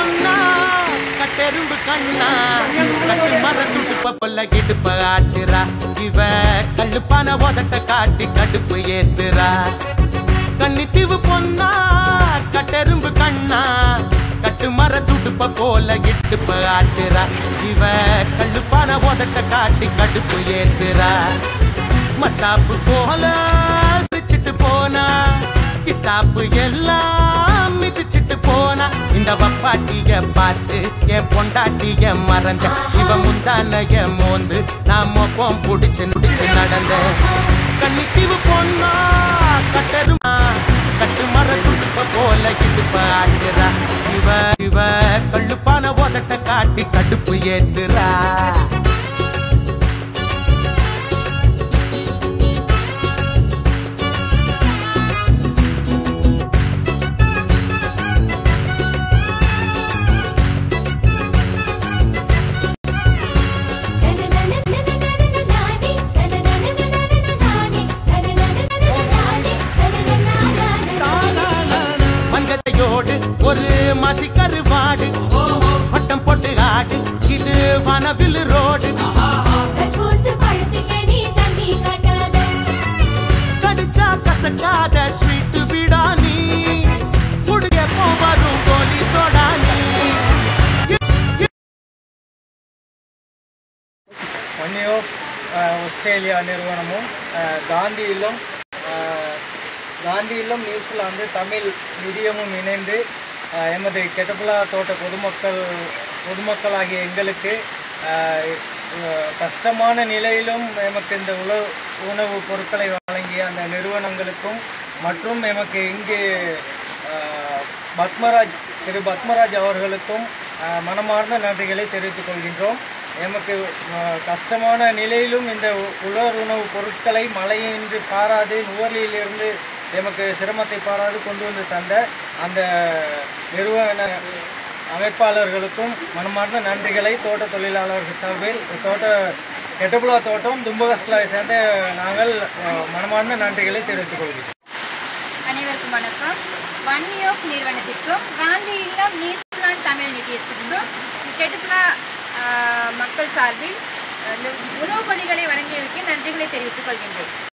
பொன்னா கட்டெரும்பு கண்ணா கட்டு மரத்துட்டு பொல்ல கிடுப்ப ஆட்டுறா இவ கல்லுப்பான உதட்ட காட்டி கடுப்பு ஏத்துறா கன்னித்தீவு பொன்னா கட்டெரும்பு கண்ணா கட்டு மரத்துடுப்ப போல இடுப்ப ஆட்டுறா இவ கல்லுப்பான உதட்ட காட்டி கடுப்பு ஏத்துறா மச்சாப்பு போல சிரிச்சிட்டு போனா கித்தாப்பு எல்லாம் மிதிச்சிட்டு போனா இந்த வப்பாட்டிய பார்த்து என் பொண்டாட்டிய மறந்த இவ முந்தானைய மோந்து நான் மொப்பம் புடிச்சு நுடிச்சு நடந்த கன்னித்தீவு பொண்ணா கட்டருமா கட்டு மர துடுப்ப போல இடுப்ப ஆட்டுறா இவ இவ கள்ளுப்பான உதட்ட காட்டி கடுப்பு ஏத்துறா ஒரு மாசி கருவாடு வட்டம் போட்டு ஆடு இது வனவில் ரோடு கடிச்சா கசக்காத ஸ்வீட் பிடானி குடிய போவரும் கோலி சோடானி ஒன்னியோ ஆஸ்திரேலியா நிறுவனமும் காந்தியிலும் நியூசிலாந்து தமிழ் நிதியமும் இணைந்து எமது கெட்டபுலா தோட்ட பொதுமக்களாகிய எங்களுக்கு கஷ்டமான நிலையிலும் எமக்கு இந்த உணவு பொருட்களை வழங்கிய அந்த நிறுவனங்களுக்கும் மற்றும் எமக்கு இங்கே திரு பத்மராஜ் அவர்களுக்கும் மனமார்ந்த நன்றிகளை தெரிவித்துக் கொள்கின்றோம். எமக்கு கஷ்டமான நிலையிலும் இந்த உணவு பொருட்களை மழையின்றி பாராது நுவர்லியிலிருந்து எமக்கு சிரமத்தை பாராது கொண்டு வந்து தந்த அந்த நிறுவன அமைப்பாளர்களுக்கும் மனமார்ந்த நன்றிகளை தோட்ட தொழிலாளர்கள் சார்பில் கெட்டபுலா தோட்டம் தும்பகஸ்லாவை சேர்ந்த நாங்கள் மனமார்ந்த நன்றிகளை தெரிவித்துக் கொள்கிறோம். அனைவருக்கும் வணக்கம். வன்னியோக் நிறுவனத்திற்கும் காந்தி இல்லம் நியூசிலாந்து தமிழ் நிதியத்திற்கும் கெட்டபுலா மக்கள் சார்பில் உணவு பொதிகளை வழங்கியமைக்கு நன்றிகளை தெரிவித்துக் கொள்கின்றேன்.